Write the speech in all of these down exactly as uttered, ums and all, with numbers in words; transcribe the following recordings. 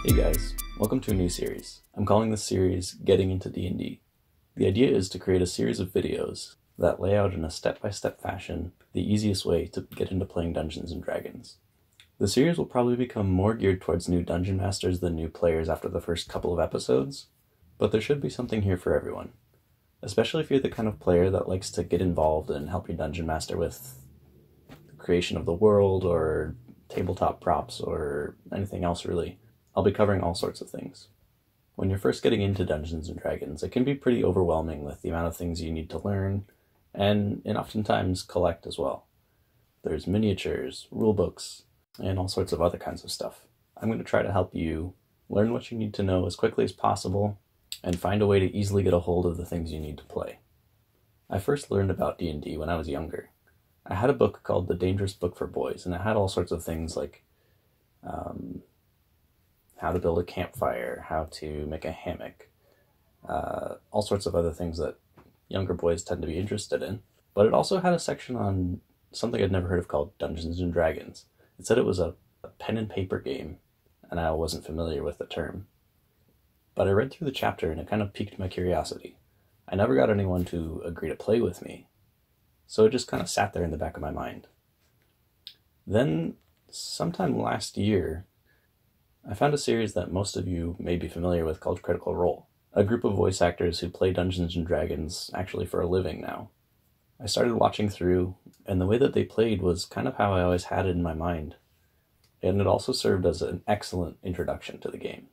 Hey guys, welcome to a new series. I'm calling this series Getting Into D and D. The idea is to create a series of videos that lay out in a step-by-step fashion the easiest way to get into playing Dungeons and Dragons. The series will probably become more geared towards new Dungeon Masters than new players after the first couple of episodes, but there should be something here for everyone, especially if you're the kind of player that likes to get involved and help your Dungeon Master with the creation of the world or tabletop props or anything else really. I'll be covering all sorts of things. When you're first getting into Dungeons and Dragons, it can be pretty overwhelming with the amount of things you need to learn, and, and oftentimes collect as well. There's miniatures, rulebooks, and all sorts of other kinds of stuff. I'm going to try to help you learn what you need to know as quickly as possible, and find a way to easily get a hold of the things you need to play. I first learned about D and D when I was younger. I had a book called The Dangerous Book for Boys, and it had all sorts of things like um, how to build a campfire, how to make a hammock, uh, all sorts of other things that younger boys tend to be interested in. But it also had a section on something I'd never heard of called Dungeons and Dragons. It said it was a, a pen and paper game, and I wasn't familiar with the term. But I read through the chapter and it kind of piqued my curiosity. I never got anyone to agree to play with me, so it just kind of sat there in the back of my mind. Then, sometime last year, I found a series that most of you may be familiar with called Critical Role, a group of voice actors who play Dungeons and Dragons actually for a living now. I started watching through, and the way that they played was kind of how I always had it in my mind, and it also served as an excellent introduction to the game.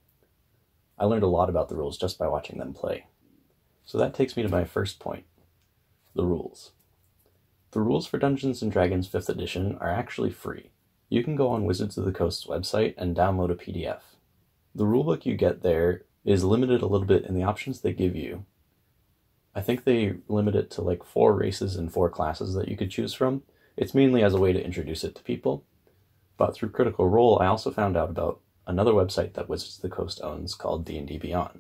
I learned a lot about the rules just by watching them play. So that takes me to my first point, the rules. The rules for Dungeons and Dragons fifth edition are actually free. You can go on Wizards of the Coast's website and download a P D F. The rulebook you get there is limited a little bit in the options they give you. I think they limit it to like four races and four classes that you could choose from. It's mainly as a way to introduce it to people. But through Critical Role, I also found out about another website that Wizards of the Coast owns called D and D Beyond.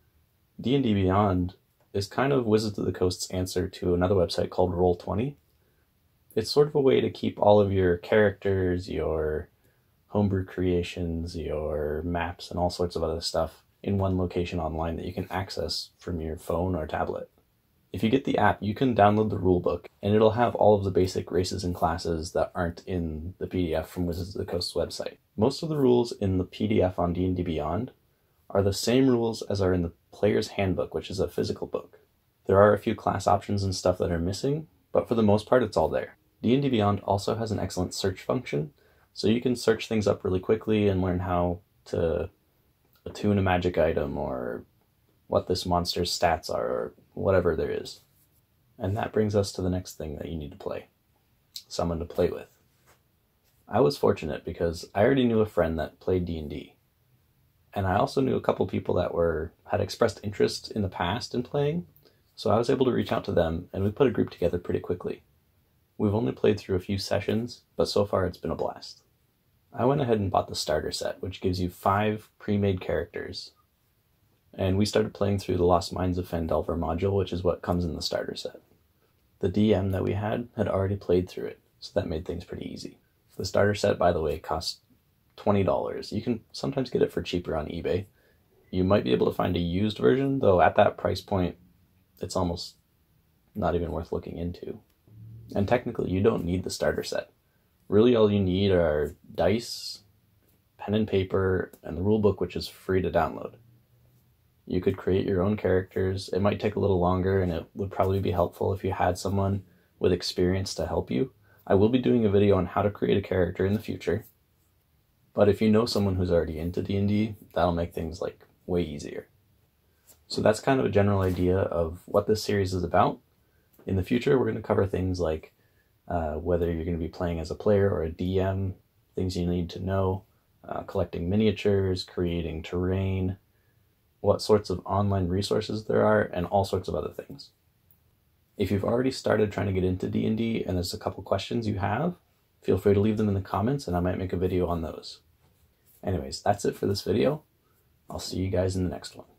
D and D Beyond is kind of Wizards of the Coast's answer to another website called Roll twenty. It's sort of a way to keep all of your characters, your homebrew creations, your maps, and all sorts of other stuff in one location online that you can access from your phone or tablet. If you get the app, you can download the rulebook, and it'll have all of the basic races and classes that aren't in the P D F from Wizards of the Coast's website. Most of the rules in the P D F on D and D Beyond are the same rules as are in the Player's Handbook, which is a physical book. There are a few class options and stuff that are missing, but for the most part it's all there. D and D Beyond also has an excellent search function, so you can search things up really quickly and learn how to attune a magic item or what this monster's stats are or whatever there is. And that brings us to the next thing that you need to play. Someone to play with. I was fortunate because I already knew a friend that played D and D. And I also knew a couple people that were had expressed interest in the past in playing, so I was able to reach out to them and we put a group together pretty quickly. We've only played through a few sessions, but so far it's been a blast. I went ahead and bought the starter set, which gives you five pre-made characters. And we started playing through the Lost Mines of Phandelver module, which is what comes in the starter set. The D M that we had had already played through it, so that made things pretty easy. The starter set, by the way, costs twenty dollars. You can sometimes get it for cheaper on eBay. You might be able to find a used version, though at that price point, it's almost not even worth looking into. And technically, you don't need the starter set. Really, all you need are dice, pen and paper, and the rulebook, which is free to download. You could create your own characters. It might take a little longer, and it would probably be helpful if you had someone with experience to help you. I will be doing a video on how to create a character in the future. But if you know someone who's already into D and D, that'll make things like way easier. So that's kind of a general idea of what this series is about. In the future, we're going to cover things like uh, whether you're going to be playing as a player or a D M, things you need to know, uh, collecting miniatures, creating terrain, what sorts of online resources there are, and all sorts of other things. If you've already started trying to get into D and D and there's a couple questions you have, feel free to leave them in the comments and I might make a video on those. Anyways, that's it for this video. I'll see you guys in the next one.